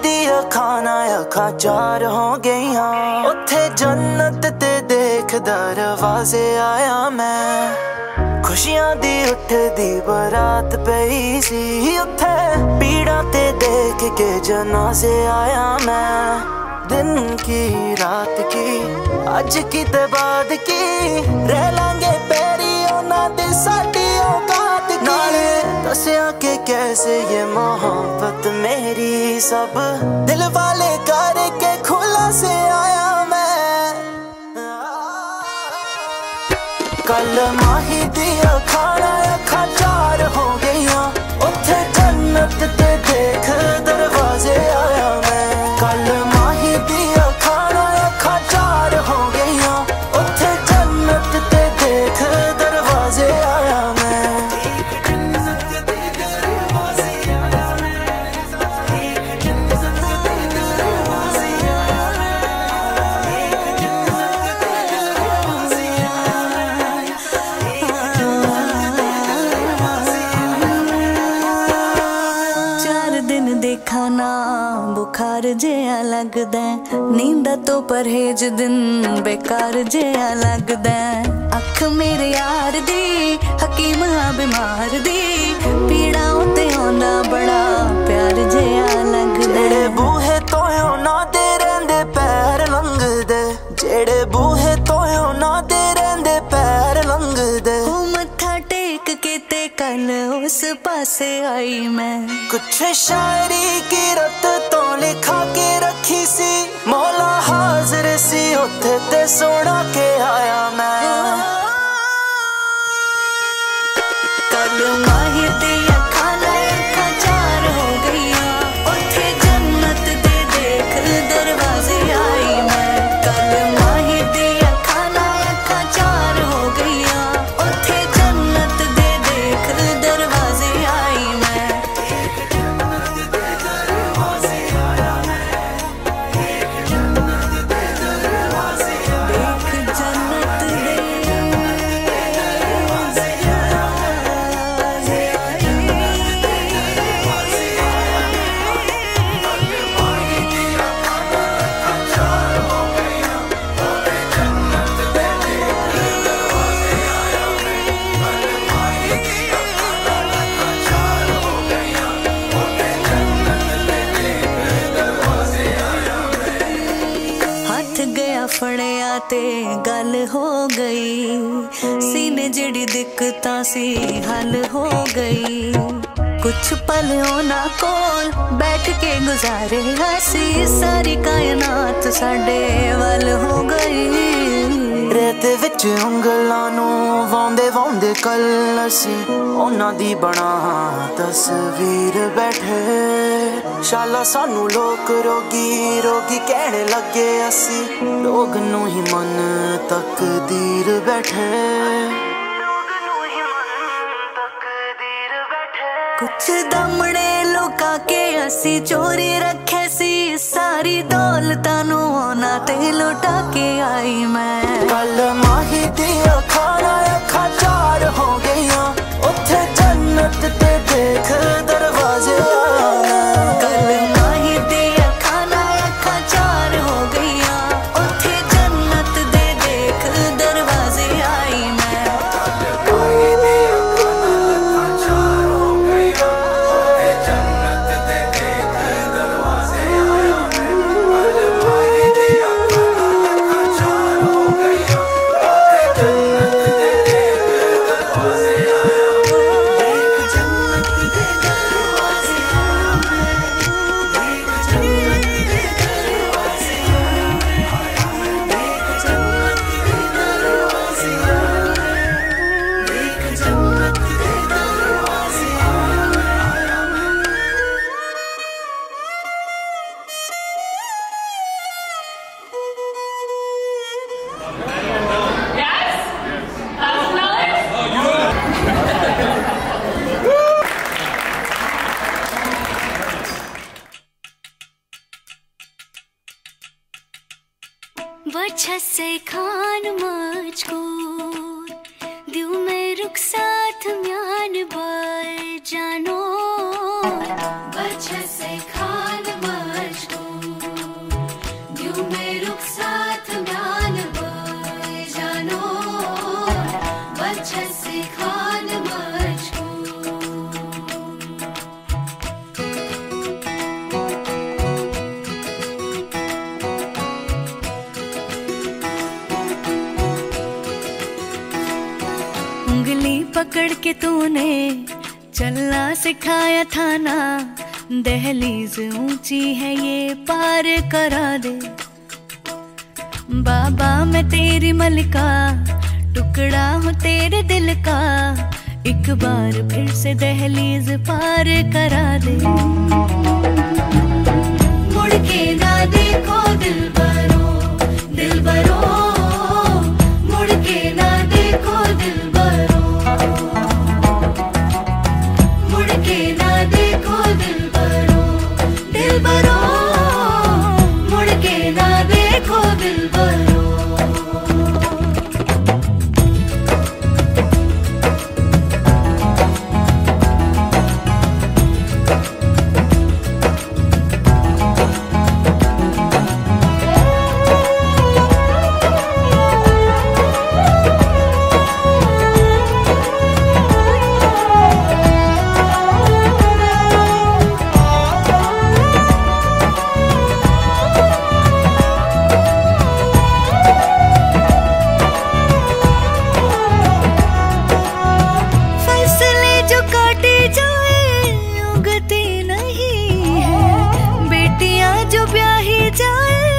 दी खाना अखा चार हो गईया, उथे जन्नत ते देख दरवाजे आया मैं। खुशियां दी उठदी बारात पई सी, उथे पीड़ा ते देख के जनाजे आया मैं। दिन की रात की अज की ते बाद की, रह लांगे पैरी ओना दे साडी औकात की। नाले दसिया के कैसे ये मोहब्बत मेरी, सब दिल वाले करके खुला से आया मैं। कल माही दिया खाना अखा चार हो गईया, उथे जन्नत ते देख दरवाजे आया मैं। कल माही दिया खाना अखा चार हो गईया, उथे जन्नत ते देख दरवाजे आया मैं। देखा ना बुखार जेहा लगदा, नींद तो परहेज दिन बेकार जेहा लगदा। अख मेरे यार दी हकीम हाँ बीमार दी, पीड़ा ते आंदा बड़ा प्यार जेहा लगदा। जेड़े बूहे तोयो ना दे रहिंदे पैर लंघदे, जेड़े बूहे तोयो ना दे रहिंदे पैर लंघदे। मत्था टेक के ते कल उस पासे आई मैं। कुछ शायरी की रत तो लिखा के रखी सी, मौला हाजिर सी उथे ते सोना के आया मैं। कल माही दिया खाना अखा चार हो गईया, उथे जन्नत दे देख दरवाजे आई मैं। कल माही दिया खाना अखा चार हो गईया, उथे जन्नत दे देख दरवाजे आई मैं। फड़िया ते गल हो गई, सीने जड़ी दिक्कतां सी हल हो गई। कुछ पल ना कोल बैठ के गुजारे हसी, सारी कायनात साडे वल हो गई। रेत विच उंगलां नूं वांदे वांदे कल असी उन्हां दी बना तस्वीर बैठे। शाला सानू लोग रोगी रोगी कहने लगे, असी लोग नूं ही मन तकदीर बैठे। कुछ दमने लुका के असी चोरी रखे सी, सारी दौलतां नूं ओना ते लुटा के आई मैं। कल माही दिया खाना अखा चार हो गईया, उथे जन्नत ते देख दरवाजे आया मैं। कल माही दिया खाना अखा चार हो गईया, उथे जन्नत दे देख दरवाजे आई मैं। उंगली पकड़ के तूने चलना सिखाया था ना, दहलीज ऊंची है ये पार करा दे। बाबा मैं तेरी मलिका, टुकड़ा हूँ तेरे दिल का, एक बार फिर से दहलीज पार करा दे। मुड़ के ना देखो दिलबरो, दिलबरो, मुड़ के ना देखो दिलबरो, मुड़ के ना देखो दिलबरो, दिलबरो, मुड़ के ना देखो दिलबरो। जो ब्याही जाए